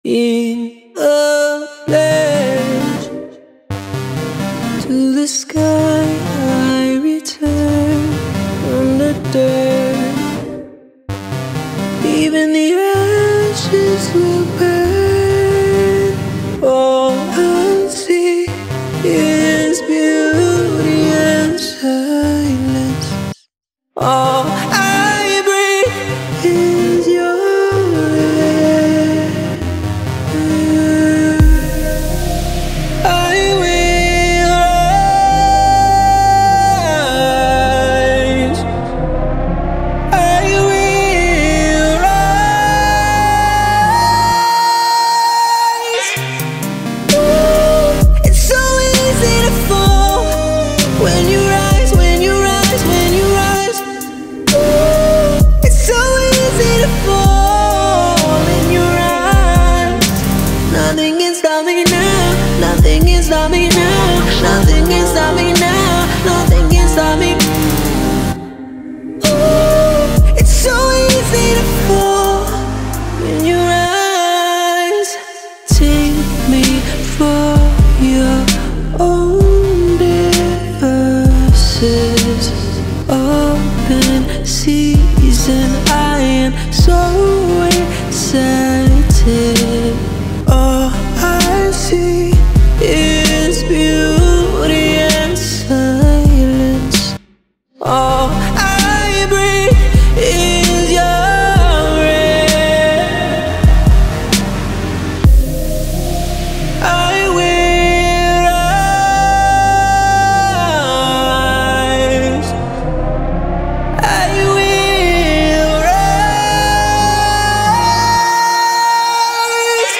in a flash. To the sky I return from the dirt. Even the ashes will burn. All I see is beauty and silence. All I breathe is your air. I will rise. I will rise. Ooh, it's so easy to fall when you rise, when you rise, when you rise. Ooh, it's so easy to fall in your eyes. Nothing can stop me now. Nothing can stop me now. Nothing can stop me now. Nothing can stop me. Ooh, it's so easy to fall in your eyes. Take me for your own devices. Open season, I am so excited. All I see is beauty and silence. All I breathe is your air. I will rise. I will rise.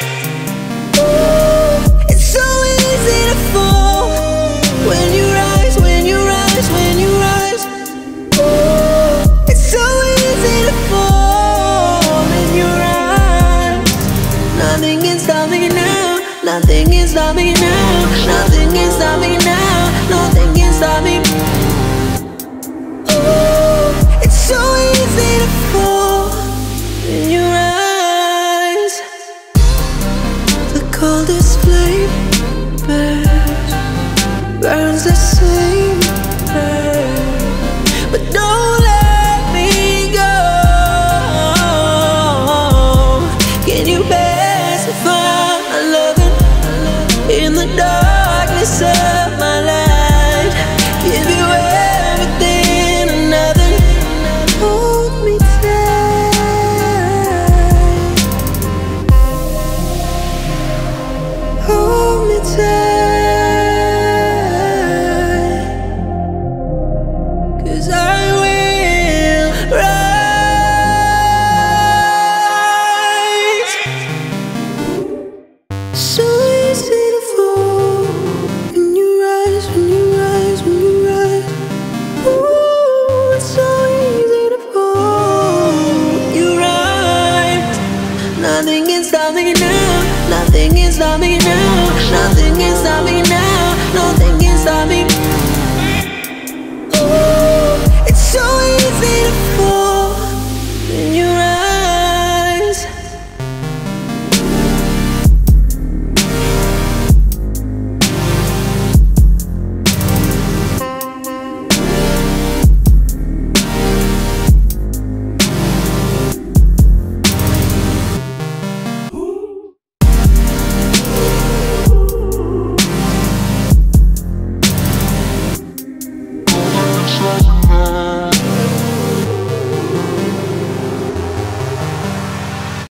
Ooh, it's so easy to fall when you rise, when you rise, when you rise. Ooh, it's so easy to fall in your eyes. Nothing can stop me now. Nothing can stop me now. Nothing can stop me now. Nothing can stop me. Ooh, it's so easy to fall in your eyes. The coldest flame burns the same way. But don't let me go. Can you pacify my loving in the darkness of my life? Give you everything and nothing. Hold me tight. Hold me tight. 'Cause I will rise. So easy to fall when you rise, when you rise, when you rise. Ooh, it's so easy to fall when you rise. Nothing can stop me now. Nothing can stop me now. Nothing can stop me